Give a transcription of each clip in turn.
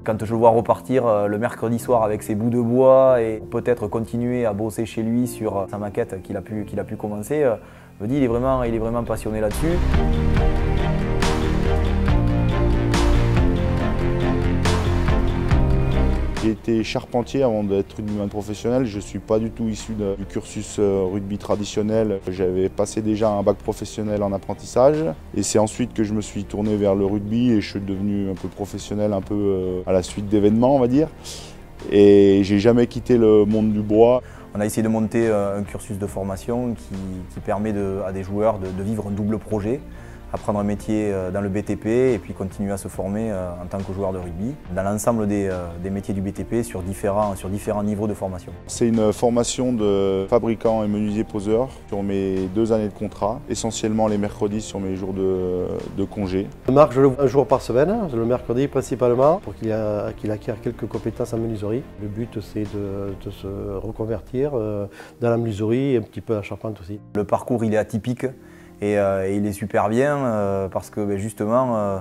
Quand je le vois repartir le mercredi soir avec ses bouts de bois et peut-être continuer à bosser chez lui sur sa maquette qu'il a pu commencer, je me dis il est vraiment passionné là-dessus. J'ai été charpentier avant d'être rugbyman professionnel. Je ne suis pas du tout issu du cursus rugby traditionnel. J'avais passé déjà un bac professionnel en apprentissage. Et c'est ensuite que je me suis tourné vers le rugby et je suis devenu un peu professionnel, un peu à la suite d'événements, on va dire. Et j'ai jamais quitté le monde du bois. On a essayé de monter un cursus de formation qui permet à des joueurs de vivre un double projet, apprendre un métier dans le BTP et puis continuer à se former en tant que joueur de rugby dans l'ensemble des métiers du BTP sur différents niveaux de formation. C'est une formation de fabricant et menuisier poseur sur mes 2 années de contrat, essentiellement les mercredis sur mes jours de congé. Marc, je le vois un jour par semaine, le mercredi principalement, pour qu'il acquiert quelques compétences en menuiserie. Le but c'est de se reconvertir dans la menuiserie et un petit peu à la charpente aussi. Le parcours il est atypique. Et il est super bien parce que justement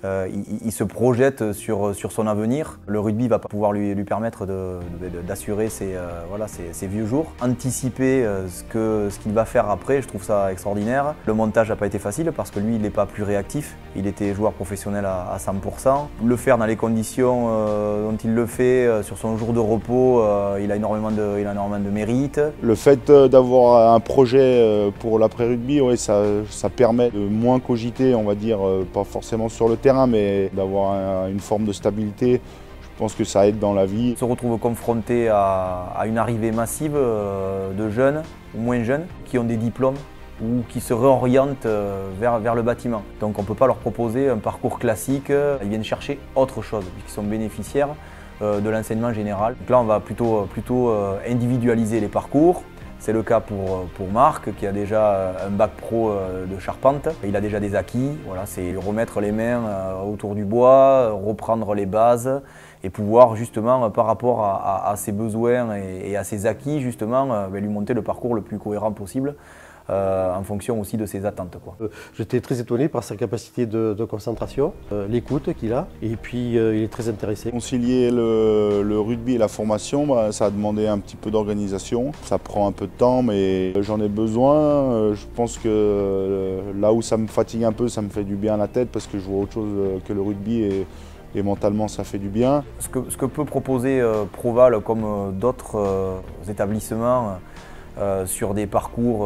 il se projette sur son avenir. Le rugby va pouvoir lui permettre d'assurer ses vieux jours. Anticiper ce qu'il va faire après, je trouve ça extraordinaire. Le montage n'a pas été facile parce que lui il n'est pas plus réactif. Il était joueur professionnel à 100%. Le faire dans les conditions dont il le fait, sur son jour de repos, il a énormément de mérite. Le fait d'avoir un projet pour l'après-rugby, ouais, ça permet de moins cogiter, on va dire, pas forcément sur le terrain, mais d'avoir une forme de stabilité. Je pense que ça aide dans la vie. On se retrouve confronté à une arrivée massive de jeunes ou moins jeunes qui ont des diplômes ou qui se réorientent vers le bâtiment. Donc on ne peut pas leur proposer un parcours classique, ils viennent chercher autre chose puisqu'ils sont bénéficiaires de l'enseignement général. Donc là on va plutôt individualiser les parcours. C'est le cas pour Marc qui a déjà un bac pro de charpente. Il a déjà des acquis, voilà, c'est remettre les mains autour du bois, reprendre les bases et pouvoir justement par rapport à ses besoins et à ses acquis justement lui monter le parcours le plus cohérent possible. En fonction aussi de ses attentes. J'étais très étonné par sa capacité de concentration, l'écoute qu'il a, et puis il est très intéressé. Concilier le rugby et la formation, ça a demandé un petit peu d'organisation. Ça prend un peu de temps, mais j'en ai besoin. Je pense que là où ça me fatigue un peu, ça me fait du bien à la tête parce que je vois autre chose que le rugby et mentalement ça fait du bien. Ce que peut proposer Proval comme d'autres établissements sur des parcours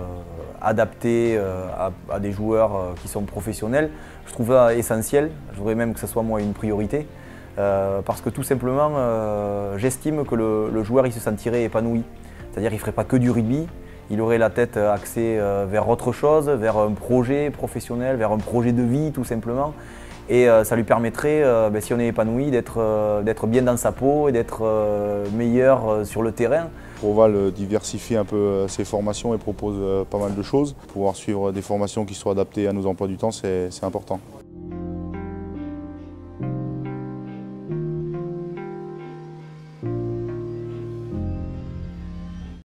adaptés à des joueurs qui sont professionnels, je trouve ça essentiel. Je voudrais même que ce soit moi une priorité parce que tout simplement j'estime que le joueur il se sentirait épanoui. C'est-à-dire qu'il ne ferait pas que du rugby, il aurait la tête axée vers autre chose, vers un projet professionnel, vers un projet de vie tout simplement. Et ça lui permettrait, si on est épanoui, d'être bien dans sa peau et d'être meilleur sur le terrain. Proval diversifie un peu ses formations et propose pas mal de choses. Pouvoir suivre des formations qui soient adaptées à nos emplois du temps, c'est important.